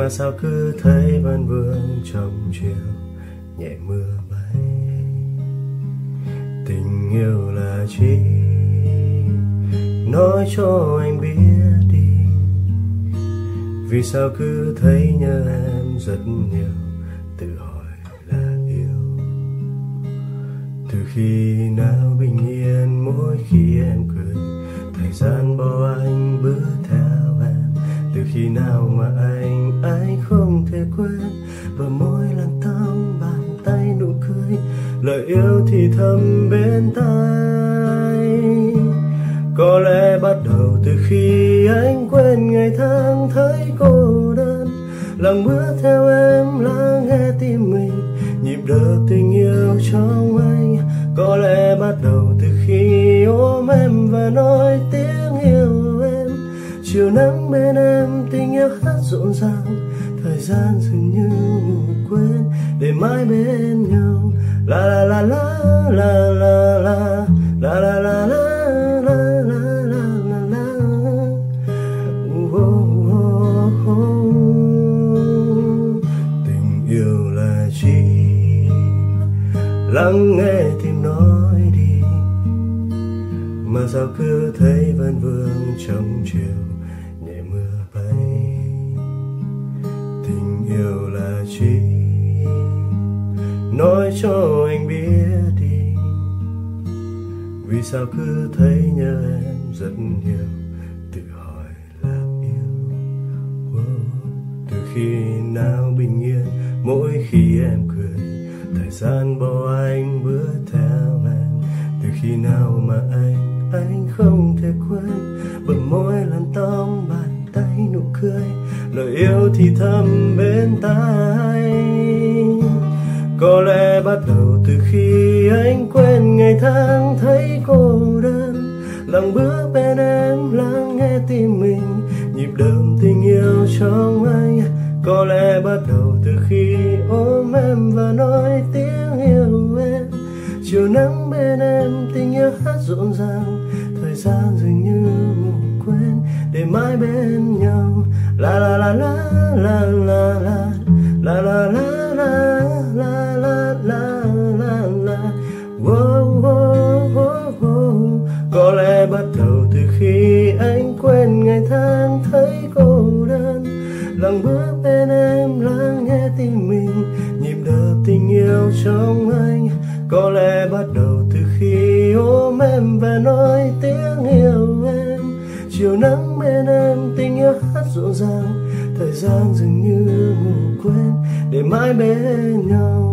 mà sao cứ thấy vẫn vương trong chiều nhẹ mưa bay. Tình yêu là chi, nói cho anh biết đi, vì sao cứ thấy nhớ em rất nhiều, tự hỏi là yêu. Từ khi nào bình yên mỗi khi em cười, thời gian bỏ anh bước theo em. Từ khi nào mà anh không thể quên bờ môi làn tóc, bàn tay nụ cười, lời yêu thì thầm bên tai. Có lẽ bắt đầu từ khi anh quên ngày tháng thấy cô đơn, lặng bước theo em lắng nghe tim mình, nhịp đập tình yêu trong anh. Có lẽ bắt đầu từ khi ôm em và nói tiếng yêu em. Chiều nắng bên em tình yêu hát rộn ràng, thời gian dường như ngủ quên để mãi bên nhau. La la la la la la la la la la la. Lắng nghe tim nói đi, mà sao cứ thấy vẫn vương trong chiều nhẹ mưa bay. Tình yêu là chi, nói cho anh biết đi, vì sao cứ thấy nhớ em rất nhiều, tự hỏi là yêu. Từ khi nào bình yên mỗi khi em cười, thời gian bỏ anh bước theo em. Từ khi nào mà anh không thể quên bờ môi làn tóc, bàn tay nụ cười, lời yêu thì thầm bên tai. Có lẽ bắt đầu từ khi anh quên ngày tháng thấy cô đơn, lặng bước bên em lắng nghe tim mình, nhịp đập tình yêu trong anh. Có lẽ bắt đầu từ khi ôm em và nói tiếng yêu em. Chiều nắng bên em tình yêu hát rộn ràng, thời gian dường như ngủ quên để mãi bên nhau. La la la la la la la la la la la la la la la la. Wow, wow, wow, wow. Có lẽ bắt đầu từ khi anh quên ngày tháng thấy cô đơn, lặng bước bên em lắng nghe tim mình, nhịp đập tình yêu trong anh. Có lẽ bắt đầu từ khi ôm em và nói tiếng yêu em. Chiều nắng bên em tình yêu hát rộn ràng, thời gian dường như ngủ quên để mãi bên nhau.